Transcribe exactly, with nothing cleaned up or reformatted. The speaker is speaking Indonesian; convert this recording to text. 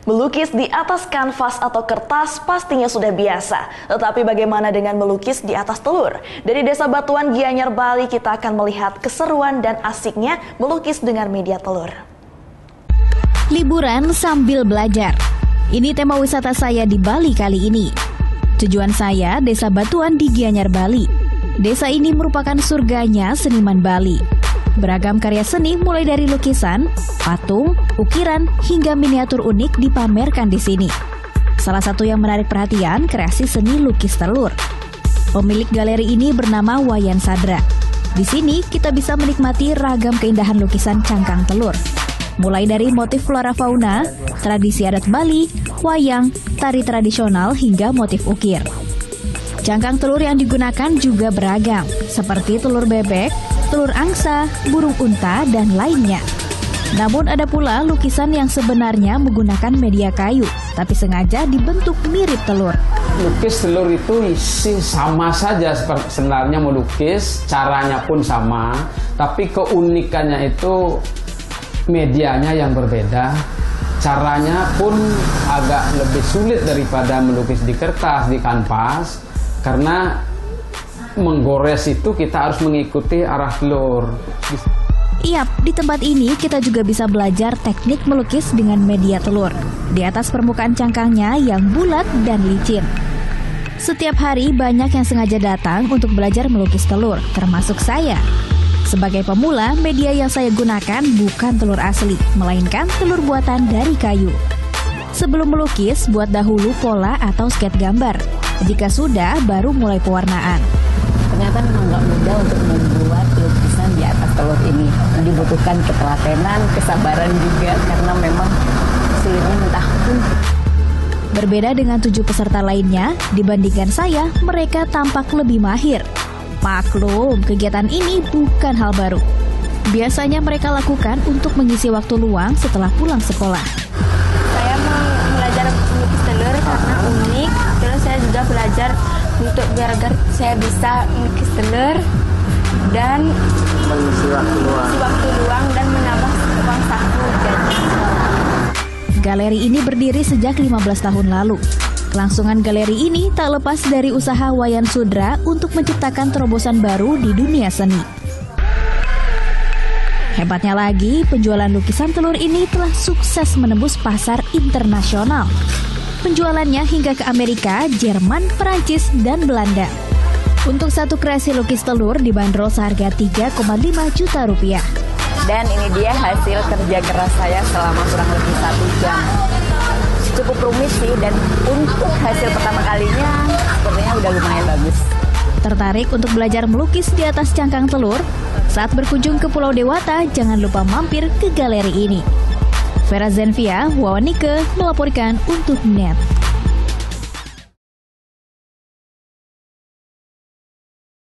Melukis di atas kanvas atau kertas pastinya sudah biasa. Tetapi bagaimana dengan melukis di atas telur? Dari Desa Batuan, Gianyar, Bali, kita akan melihat keseruan dan asiknya melukis dengan media telur. Liburan sambil belajar. Ini tema wisata saya di Bali kali ini. Tujuan saya Desa Batuan di Gianyar, Bali. Desa ini merupakan surganya seniman Bali. Beragam karya seni mulai dari lukisan, patung, ukiran, hingga miniatur unik dipamerkan di sini. Salah satu yang menarik perhatian, kreasi seni lukis telur. Pemilik galeri ini bernama Wayan Sadra. Di sini kita bisa menikmati ragam keindahan lukisan cangkang telur. Mulai dari motif flora fauna, tradisi adat Bali, wayang, tari tradisional, hingga motif ukir. Cangkang telur yang digunakan juga beragam, seperti telur bebek, telur angsa, burung unta, dan lainnya. Namun ada pula lukisan yang sebenarnya menggunakan media kayu, tapi sengaja dibentuk mirip telur. Lukis telur itu isi sama saja seperti sebenarnya melukis, caranya pun sama, tapi keunikannya itu medianya yang berbeda. Caranya pun agak lebih sulit daripada melukis di kertas, di kanvas, karena menggores itu kita harus mengikuti arah telur. Yap, di tempat ini kita juga bisa belajar teknik melukis dengan media telur di atas permukaan cangkangnya yang bulat dan licin. Setiap hari banyak yang sengaja datang untuk belajar melukis telur, termasuk saya. Sebagai pemula, media yang saya gunakan bukan telur asli, melainkan telur buatan dari kayu. Sebelum melukis, buat dahulu pola atau sketch gambar. Jika sudah, baru mulai pewarnaan. Ternyata memang nggak mudah untuk membuat lukisan di atas telur ini. Dibutuhkan ketelatenan, kesabaran juga, karena memang sulitnya minta ampun. Berbeda dengan tujuh peserta lainnya, dibandingkan saya, mereka tampak lebih mahir. Maklum, kegiatan ini bukan hal baru. Biasanya mereka lakukan untuk mengisi waktu luang setelah pulang sekolah. Saya mau belajar melukis telur karena unik. Terus saya juga belajar untuk biar agar saya bisa melukis telur dan mengisi waktu luang, waktu luang dan menambah uang saku gaji sekolah. Galeri ini berdiri sejak lima belas tahun lalu. Kelangsungan galeri ini tak lepas dari usaha Wayan Sudra untuk menciptakan terobosan baru di dunia seni. Hebatnya lagi, penjualan lukisan telur ini telah sukses menembus pasar internasional. Penjualannya hingga ke Amerika, Jerman, Perancis, dan Belanda. Untuk satu kreasi lukis telur dibanderol seharga tiga koma lima juta rupiah. Dan ini dia hasil kerja keras saya selama kurang lebih satu jam. Cukup rumit sih, dan untuk hasil pertama kalinya sepertinya udah lumayan bagus. Tertarik untuk belajar melukis di atas cangkang telur? Saat berkunjung ke Pulau Dewata, jangan lupa mampir ke galeri ini. Vera Zenvia, Wawanike melaporkan untuk Net.